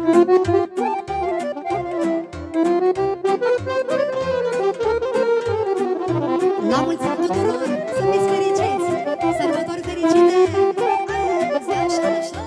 La mulți ani tuturor, să fiți fericiți, sărbători fericite, zi așa, așa.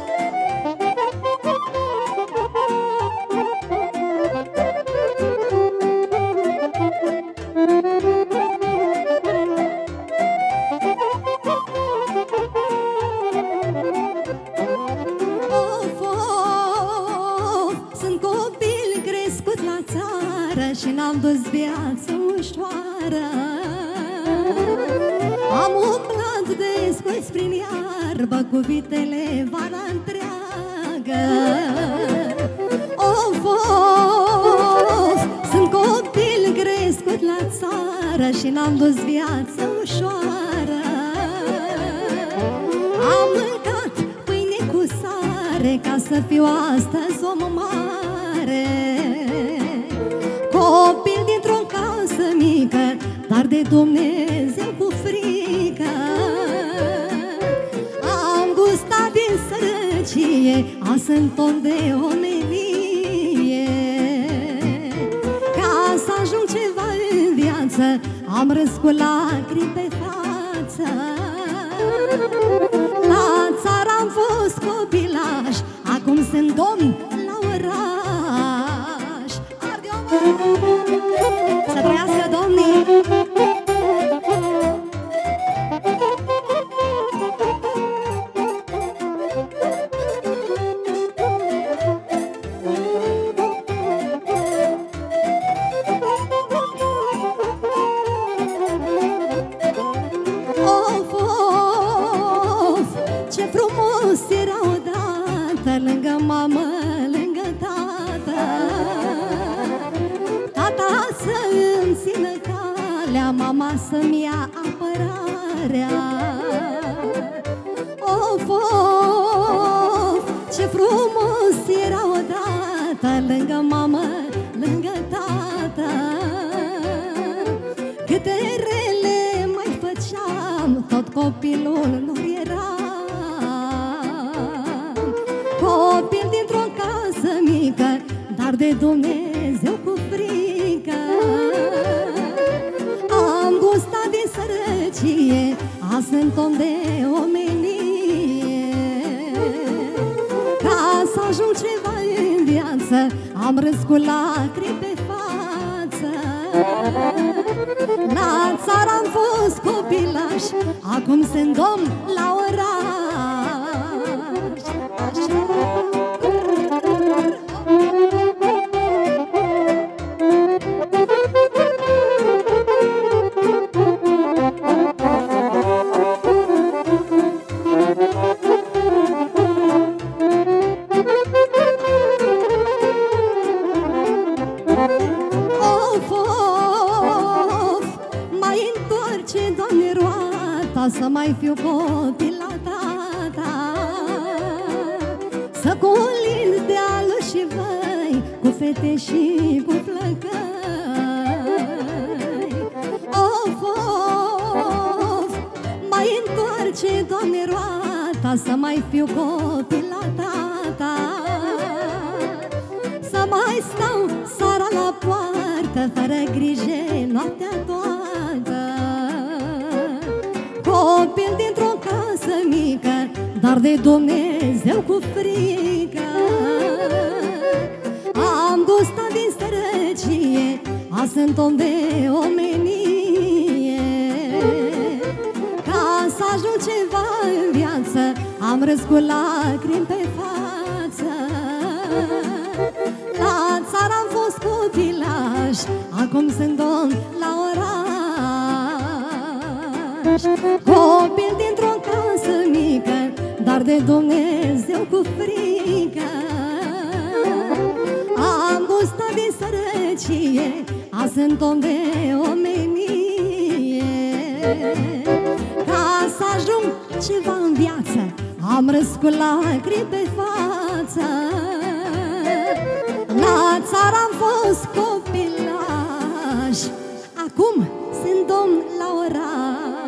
Of, of, sunt copil crescut la țară și n-am dus viață ușoară. Am umblat desculț prin iarbă cu vitele vara întreagă. Of, of, sunt copil crescut la țară și n-am dus viață ușoară. Am mâncat pâine cu sare ca să fiu astăzi om mare. Copil dintr-o casă mică, dar de Dumnezeu cu frică. Am gustat din sărăcie, a sunt om de omenie. Ca să ajung ceva în viață, am râs cu lacrimi pe față. La țară am fost copilaș, acum sunt domn la oraș. Să trăiască domnii! Of, of, ce frumos era odată, lângă mamă, lângă tată. Tata să îmi țină calea, mama să-mi ia apărarea. Of, of, ce frumos era odată, lângă mamă, lângă tată. Câte rele mai făceam, tot copilul lor era. Copil dintr-o casă mică, dar de Dumnezeu cu frică. Am gustat din sărăcie, azi sunt om de omenie. Ca să ajung ceva în viață, am râs cu lacrimi pe față. La țară am fost copilaș, acum sunt domn la oraș. Of, of, mai întoarce, Doamne, roata, să mai fiu copil la tata. Să colind dealuri și văi, cu fete și cu flăcăi. Of, of, mai întoarce, Doamne, roata, să mai fiu copil la tata. Să mai stau seara la poartă, fără grijă noaptea toată. Copil dintr-o casă mică, dar de Dumnezeu cu frică. Am gustat din sărăcie, azi sunt om de omenie. Ca să ajung ceva în viață, am râs cu lacrimi pe față. La țară am fost copilaș, acum sunt domn la oraș. Copil dintr-o casă mică, dar de Dumnezeu cu frică. Am gustat din sărăcie, azi sunt om de omenie. Ca să ajung ceva în viață, am râs cu lacrimi pe față. La țară am fost copilaș, acum sunt domn la oraș.